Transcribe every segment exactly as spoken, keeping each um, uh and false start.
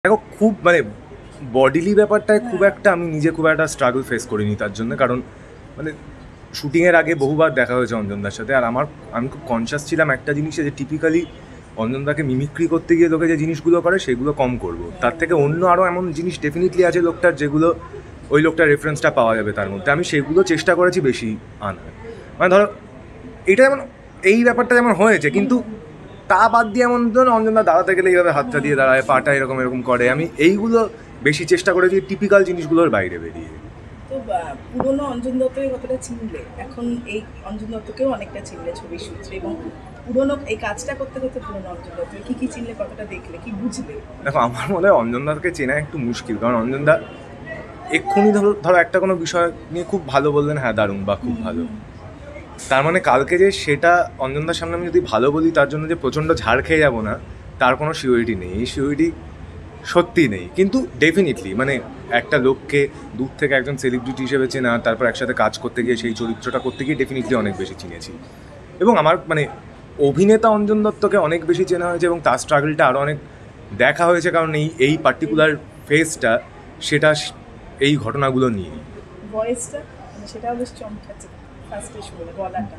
দেখো খুব মানে বডিলি ব্যাপারটায় খুব একটা আমি নিজে খুব একটা স্ট্রাগল ফেস করিনি তার জন্য, কারণ মানে শুটিংয়ের আগে বহুবার দেখা হয়েছে অঞ্জনদার সাথে। আর আমার আমি খুব কনসিয়াস ছিলাম একটা জিনিসে, যে টিপিক্যালি অঞ্জনদাকে মিমিক্রি করতে গিয়ে লোকে যে জিনিসগুলো করে সেগুলো কম করব। তার থেকে অন্য আরও এমন জিনিস ডেফিনেটলি আছে লোকটার, যেগুলো ওই লোকটার রেফারেন্সটা পাওয়া যাবে তার মধ্যে। আমি সেগুলো চেষ্টা করেছি বেশি আনার। মানে ধরো এটা যেমন এই ব্যাপারটা যেমন হয়েছে, কিন্তু তা বাদ দিয়ে এমন ধরুন অঞ্জনদা দাঁড়াতে গেলে এইভাবে হাতটা দিয়ে দাঁড়ায়, পাটা এরকম এরকম করে। আমি এইগুলো বেশি চেষ্টা করেছি টিপিক্যাল জিনিসগুলোর বাইরে বেরিয়ে। তো পুরোনো অঞ্জন দত্তকে কতটা চিনলে, এখন এই অঞ্জন দত্তকেও অনেকটা চিনলে ছবির সূত্রে, এবং পুরোনো এই কাজটা করতে করতে পুরোনো অঞ্জন দত্ত কি কি চিনলে, কতটা দেখলে, কি বুঝলে? দেখো আমার মনে হয় অঞ্জনদাকে চেনা একটু মুশকিল, কারণ অঞ্জনদা এক্ষুনি ধরো ধরো একটা কোনো বিষয় নিয়ে খুব ভালো বললেন, হ্যাঁ দারুণ বা খুব ভালো, তার মানে কালকে যে সেটা অঞ্জনদার সামনে আমি যদি ভালো বলি তার জন্য যে প্রচণ্ড ঝাড় খেয়ে যাবো না, তার কোনো সিওরিটি নেই। এই সিওরিটি সত্যি নেই। কিন্তু ডেফিনেটলি মানে একটা লোককে দূর থেকে একজন সেলিব্রিটি হিসেবে চেনা, তারপর একসাথে কাজ করতে গিয়ে সেই চরিত্রটা করতে গিয়ে ডেফিনেটলি অনেক বেশি চিনেছি। এবং আমার মানে অভিনেতা অঞ্জন দত্তকে অনেক বেশি চেনা হয়েছে, এবং তার স্ট্রাগলটা আরও অনেক দেখা হয়েছে, কারণ এই এই পার্টিকুলার ফেসটা সেটা এই ঘটনাগুলো নিয়ে। ভয়েসটা সেটাও বেশ চমকাচ্ছে ফার্স্টে শুনে গলাটা।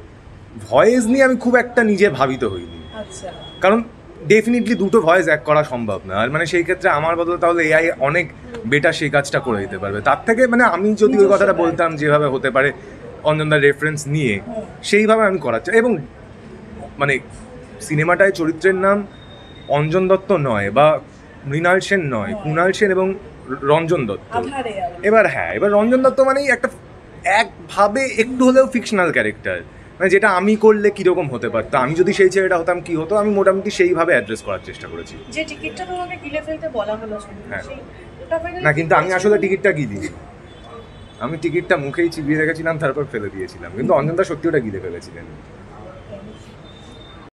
ভয়েস নিয়ে আমি খুব একটা নিজে ভাবিত হইনি, আচ্ছা, কারণ ডেফিনেটলি দুটো ভয়েস এক করা সম্ভব না। আর মানে সেই ক্ষেত্রে আমার বদলে তাহলে এআই অনেক বেটার সেই কাজটা করে দিতে পারবে। তার থেকে মানে আমি যদি ওই কথাটা বলতাম যেভাবে হতে পারে অঞ্জনদার রেফারেন্স নিয়ে, সেইভাবে আমি করার চাই। এবং মানে সিনেমাটায় চরিত্রের নাম অঞ্জন দত্ত নয় বা মৃণাল সেন নয়, কুণাল সেন এবং রঞ্জন দত্ত। এবার হ্যাঁ, এবার রঞ্জন দত্ত মানেই একটা একভাবে একটু হলেও ফিকশনাল ক্যারেক্টার, মানে যেটা আমি করলে কীরকম হতে পারতো, আমি যদি সেই ছেলেটা হতাম কী হতো, আমি মোটামুটি সেইভাবে অ্যাড্রেস করার চেষ্টা করেছি। যে টিকিটটা তোমাকে গিলে ফেলতে বলা হলো, হ্যাঁ না, কিন্তু আমি আসলে টিকিটটা গিলি, আমি টিকিটটা মুখেই চিবিয়ে রেখেছিলাম, তারপর ফেলে দিয়েছিলাম। কিন্তু অঞ্জনদা সত্যি ওটা গিলে ফেলেছিলেন।